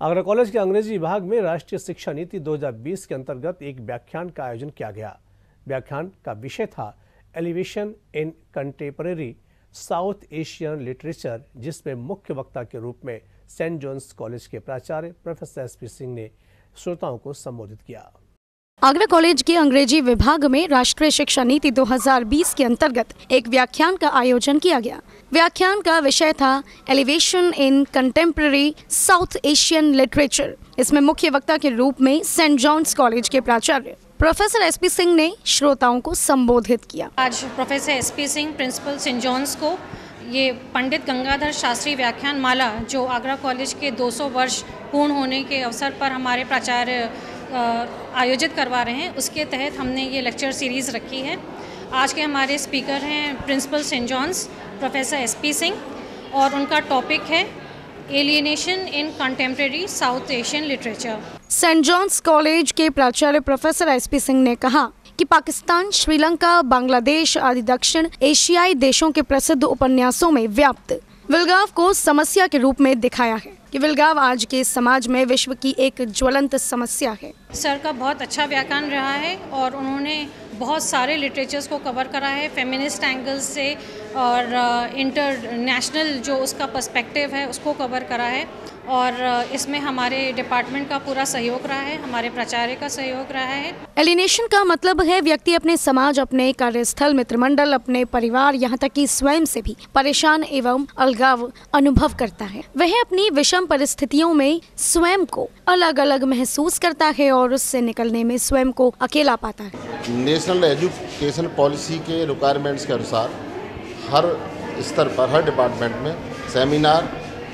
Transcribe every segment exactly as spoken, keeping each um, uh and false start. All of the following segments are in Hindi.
आगरा कॉलेज के अंग्रेजी विभाग में राष्ट्रीय शिक्षा नीति दो हज़ार बीस के अंतर्गत एक व्याख्यान का आयोजन किया गया। व्याख्यान का विषय था elevation in contemporary South Asian literature, जिसमें मुख्य वक्ता के रूप में सेंट जॉन्स कॉलेज के प्राचार्य प्रोफेसर एस पी सिंह ने श्रोताओं को संबोधित किया। आगरा कॉलेज के अंग्रेजी विभाग में राष्ट्रीय शिक्षा नीति दो हज़ार बीस के अंतर्गत एक व्याख्यान का आयोजन किया गया। व्याख्यान का विषय था elevation in contemporary South Asian literature. इसमें मुख्य वक्ता के रूप में सेंट जॉन्स कॉलेज के प्राचार्य प्रोफेसर एस पी सिंह ने श्रोताओं को संबोधित किया। आज professor S P Singh principal Saint John's को ये पंडित गंगाधर शास्त्री व्याख्यान माला, जो आगरा कॉलेज के दो सौ वर्ष पूर्ण होने के अवसर पर हमारे प्राचार्य आयोजित करवा रहे हैं, उसके तहत हमने ये लेक्चर सीरीज़ रखी है। आज के हमारे स्पीकर हैं principal Saint John's professor S P Singh, और उनका टॉपिक है alienation in contemporary South Asian literature. Saint John's college के प्राचार्य प्रोफेसर एस पी सिंह ने कहा कि पाकिस्तान, श्रीलंका, बांग्लादेश आदि दक्षिण एशियाई देशों के प्रसिद्ध उपन्यासों में व्याप्त विलगाव को समस्या के रूप में दिखाया है कि विलगाव आज के समाज में विश्व की एक ज्वलंत समस्या है। सर का बहुत अच्छा व्याख्यान रहा है और उन्होंने बहुत सारे लिटरेचर्स को कवर करा है, फेमिनिस्ट एंगल से और इंटरनेशनल जो उसका पर्सपेक्टिव है उसको कवर करा है, और इसमें हमारे डिपार्टमेंट का पूरा सहयोग रहा है, हमारे प्राचार्य का सहयोग रहा है। एलिनेशन का मतलब है व्यक्ति अपने समाज, अपने कार्यस्थल, मित्रमंडल, अपने परिवार, यहाँ तक कि स्वयं से भी परेशान एवं अलगाव अनुभव करता है। वह अपनी विषम परिस्थितियों में स्वयं को अलग अलग महसूस करता है और उससे निकलने में स्वयं को अकेला पाता है। नेशनल एजुकेशन पॉलिसी के रिक्वायरमेंट्स के अनुसार हर स्तर पर, हर डिपार्टमेंट में सेमिनार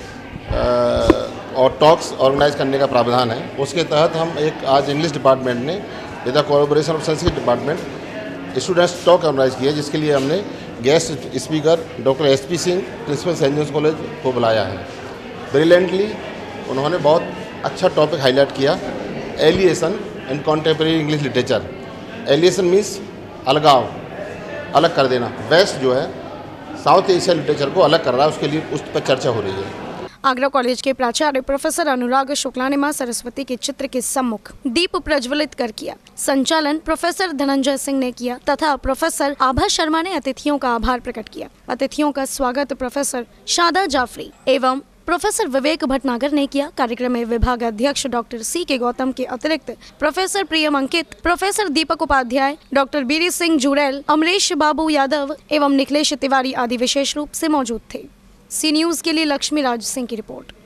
और टॉक्स ऑर्गेनाइज करने का प्रावधान है। उसके तहत हम एक आज इंग्लिश डिपार्टमेंट ने with the collaboration of Sanskrit department students talk organise किया, जिसके लिए हमने guest speaker doctor S P Singh principal Saint John's college को बुलाया है। ब्रिलियंटली उन्होंने बहुत अच्छा टॉपिक हाईलाइट किया, alienation in contemporary English literature. Alienation means अलगाव, अलग कर देना। वेस्ट जो है साउथ एशिया लिटरेचर को अलग कर रहा है, उसके लिए उस पर चर्चा हो रही है। आगरा कॉलेज के प्राचार्य प्रोफेसर अनुराग शुक्ला ने मां सरस्वती के चित्र के सम्मुख दीप प्रज्वलित कर किया। संचालन प्रोफेसर धनंजय सिंह ने किया तथा प्रोफेसर आभा शर्मा ने अतिथियों का आभार प्रकट किया। अतिथियों का स्वागत प्रोफेसर शादा जाफरी एवं प्रोफेसर विवेक भटनागर ने किया। कार्यक्रम में विभाग अध्यक्ष डॉक्टर सी के गौतम के अतिरिक्त professor Priyam Ankit, professor Deepak Upadhyay, doctor Biri Singh जुड़ैल, Amrish बाबू यादव एवं निखिलेश तिवारी आदि विशेष रूप से मौजूद थे। सी न्यूज के लिए लक्ष्मी राज सिंह की रिपोर्ट।